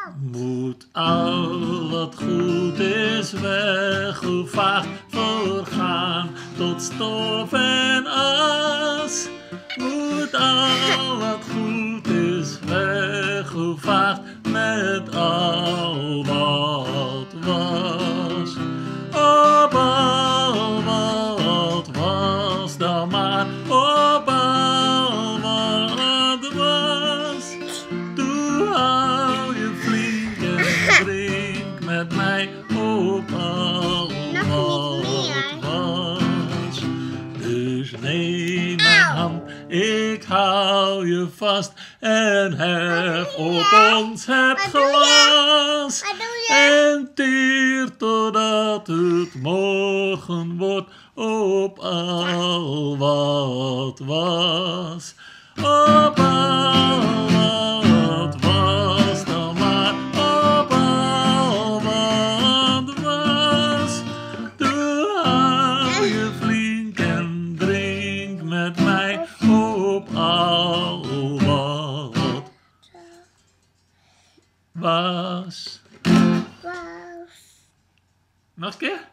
Moet al wat goed is weggevaagd, vergaan tot stof en as. Moet al wat goed is weggevaagd met al wat was. Op al wat was dan maar, op al wat was. Doe hou je flink en drink met mij op al wat was. Dus neem mijn hand, ik hou je vast en hef op ons het glas. En tier totdat het morgen wordt op al wat was. Op al wat was dan maar, op al wat was. Doe hou je flink en drink met mij op al wat was. Nog een keer?